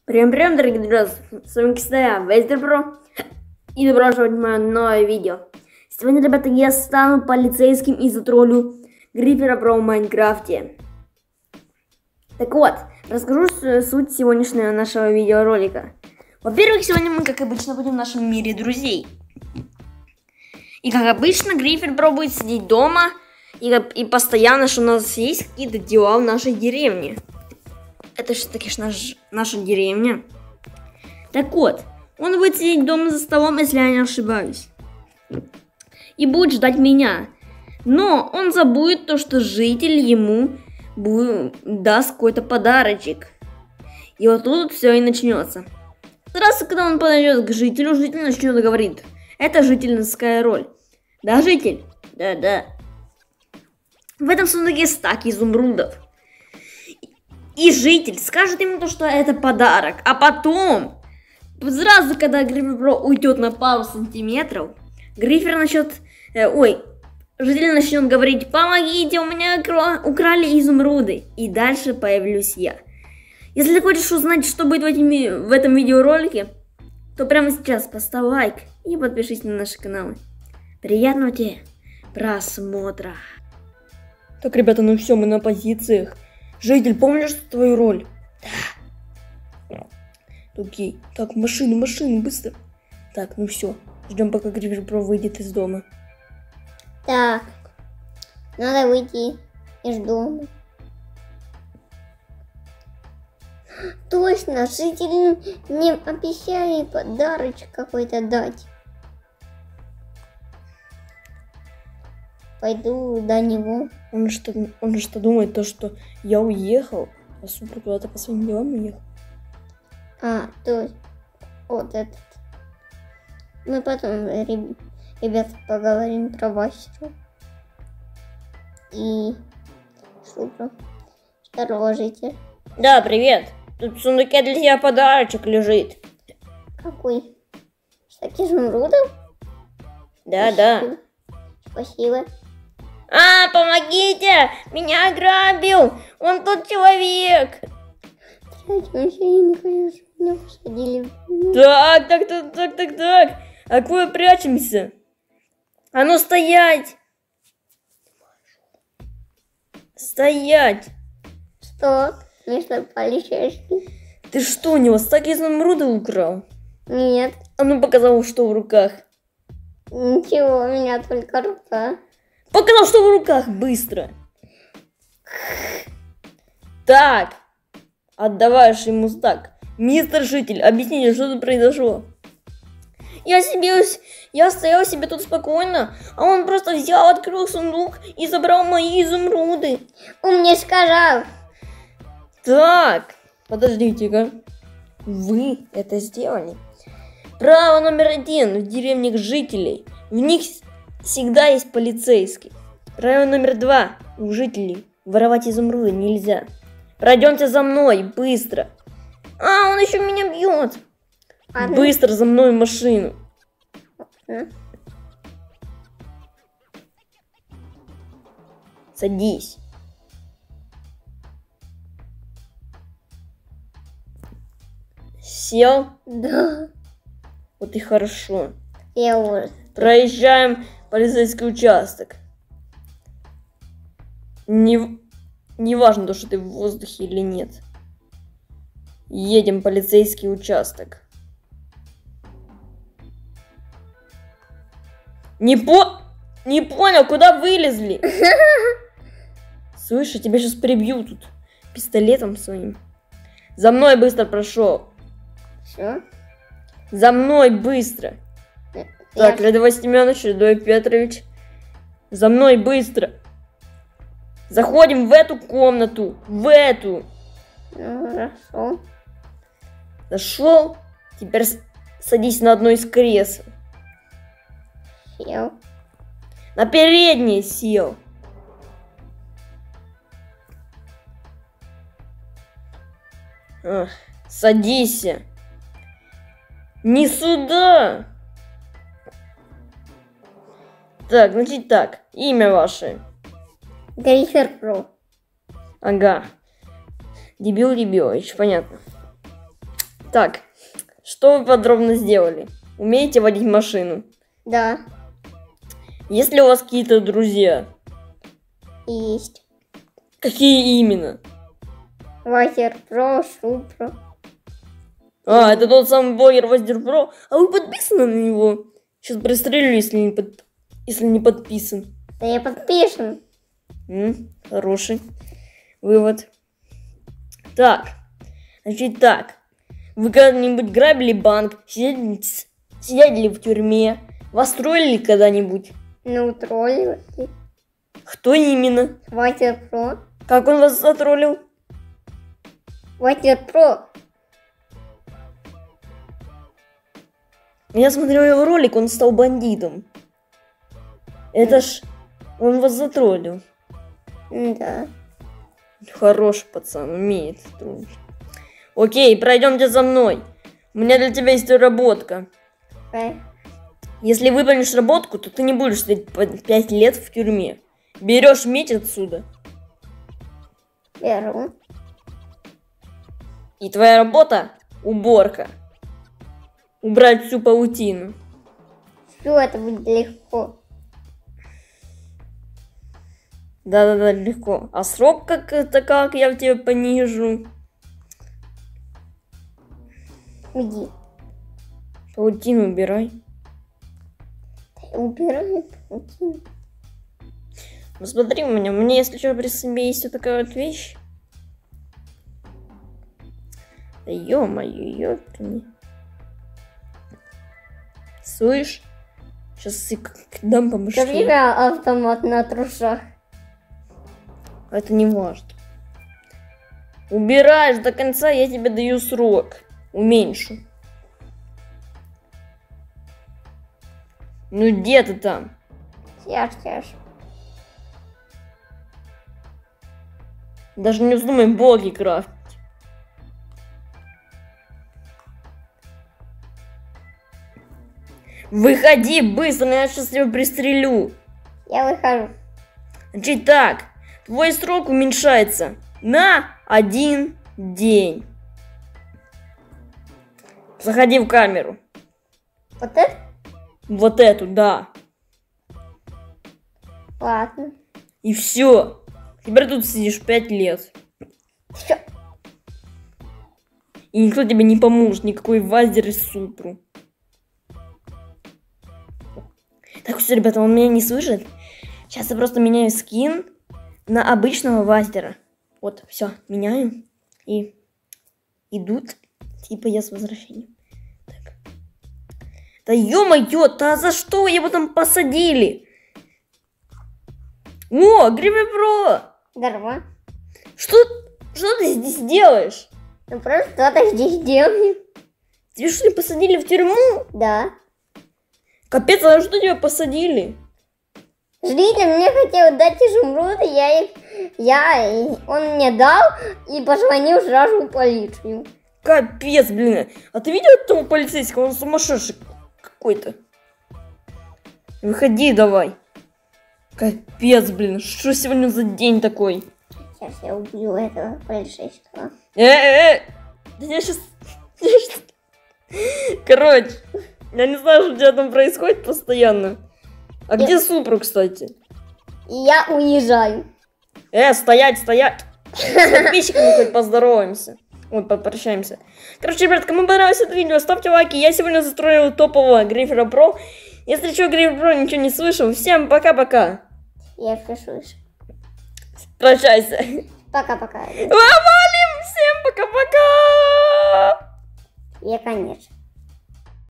Привет, дорогие друзья, с вами Кистая, Вейстер Про, и добро пожаловать в мое новое видео. Сегодня, ребята, я стану полицейским и затроллю Гриффера Про в Майнкрафте. Так вот, расскажу суть сегодняшнего нашего видеоролика. Во-первых, сегодня мы, как обычно, будем в нашем мире друзей. И как обычно, Гриффер Про будет сидеть дома и постоянно, что у нас есть какие-то дела в нашей деревне. Это же таки наша деревня. Так вот, он будет сидеть дома за столом, если я не ошибаюсь. И будет ждать меня. Но он забудет то, что житель ему даст какой-то подарочек. И вот тут все и начнется. Сразу, когда он подойдет к жителю, житель начнет говорить: это жительская роль. Да, житель? Да. В этом сундуке стак изумрудов. И житель скажет ему то, что это подарок. А потом, сразу, когда Гриффер Про уйдет на пару сантиметров, житель начнет говорить: помогите, у меня украли изумруды. И дальше появлюсь я. Если ты хочешь узнать, что будет в этом видеоролике, то прямо сейчас поставь лайк и подпишись на наши каналы. Приятного тебе просмотра. Так, ребята, ну все, мы на позициях. Житель, помнишь твою роль? Да. Окей. Так, машину, быстро. Так, ну все. Ждем, пока Гриффер Про выйдет из дома. Так, надо выйти из дома. Точно, житель мне обещали подарочек какой-то дать. Пойду до него. Он что думает, то, что я уехал, а супруг куда-то по своим делам уехал. То есть вот этот. Мы потом, ребята, поговорим про Васю. И супруг второго жителя. Да, привет. Тут в сундуке для тебя подарочек лежит. Какой? Стак изумрудов? Да. Спасибо. Помогите! Меня ограбил! Он тот человек! Прячемся, я не хочу, чтобы меня посадили. Так. А куда прячемся? А ну стоять! Стоять! Что? Мистер полицейский? Ты что, у него стак изумруда украл? Нет. А ну показал, что в руках. Ничего, у меня только рука. Показал, что в руках, быстро. Так, отдаваешь ему стак. Мистер Житель, объясните, что тут произошло. Я стоял себе тут спокойно, а он просто взял, открыл сундук и забрал мои изумруды. Он мне сказал. Так, подождите-ка. Вы это сделали? Право номер 1 в деревнях жителей. В них всегда есть полицейский. Правило номер 2 у жителей: воровать изумруды нельзя. Пройдемте за мной, быстро. Он еще меня бьет. Быстро за мной в машину. Садись. Сел? Да. Вот и хорошо. Я уже. Проезжаем полицейский участок. Не важно то, что ты в воздухе или нет. Едем в полицейский участок. Не понял, куда вылезли? Слышь, тебя сейчас прибью тут пистолетом своим. За мной быстро прошел. Все? За мной быстро. Так, Рядовой Семенович, Рядовой Петрович. За мной быстро. Заходим в эту комнату. В эту. Хорошо. Зашел. Теперь садись на одно из кресел. Сел. На переднее сел. Садись. Не сюда. Так, значит так. Имя ваше. Гриффер Про. Ага. Дебил Дебилович, понятно. Так, что вы подробно сделали? Умеете водить машину? Да, Есть ли у вас какие-то друзья? есть. Какие именно? Вайзер Про, Супро. А, это тот самый блогер Вайзер Про. А вы подписаны на него? Сейчас пристрелю, если не подписан. Да я подписан. Хороший вывод. Так, значит так. Вы когда-нибудь грабили банк? Сидели в тюрьме? Вас троллили когда-нибудь? Ну, тролли. Кто именно? Вайзер Про. Как он вас затроллил? Вайзер Про. Я смотрел его ролик, он стал бандитом. Это ж он вас затроллил. Да. Хороший пацан, умеет троллить. Окей, пройдемте за мной. У меня для тебя есть работка. Если выполнишь работку, то ты не будешь сидеть 5 лет в тюрьме. Берешь меч отсюда. Беру. И твоя работа – уборка. Убрать всю паутину. Все это будет легко. Да-да-да, легко. А срок как-то как я в тебе понижу? Иди. Паутину убирай. Убирай паутину. Ну смотри, у меня если что, при себе есть вот такая вот вещь. Да ё-моё, ёпками. Слышь? Сейчас я дам по У мышлению. тебя автомат на трусах. Это не важно. Убираешь до конца, я тебе даю срок. Уменьшу. Ну где ты там? Сейчас. Даже не вздумай блоки крафтить. Выходи быстро, я сейчас тебя пристрелю. Я выхожу. Значит так, твой срок уменьшается на 1 день. Заходи в камеру. Вот это? Вот эту, да. Ладно. И все. Теперь тут сидишь 5 лет. Всё. И никто тебе не поможет, никакой Вайзер и Супру. Так, все, ребята, он меня не слышит. Сейчас я просто меняю скин на обычного Вайзера. Вот, все, меняю. И идут, типа я с возвращением. Так. Да ё-моё, да за что его там посадили? О, Гривер Про! Здорово. Что ты здесь делаешь? Ну просто что-то здесь делаем. Тебя что ли посадили в тюрьму? Да. Капец, а за что тебя посадили? Жритель мне хотел дать изумруд, он мне дал и позвонил сразу в полицию. Капец, блин. А ты видел этого полицейского? Он сумасшедший какой-то. Выходи давай. Капец, блин. Что сегодня за день такой? Сейчас я убью этого полицейского. Да я сейчас... Короче, я не знаю, что у тебя там происходит постоянно. А где Супру, кстати? И я уезжаю. Стоять! С подписчиками хоть поздороваемся. Ой, попрощаемся. Короче, ребят, кому понравилось это видео, ставьте лайки. Я сегодня застроил топового Грифера Про. Если что, Грифер Про ничего не слышал. Всем пока-пока. Я все слышу. Прощайся. Пока-пока. Валим! Всем пока-пока! Я, конечно.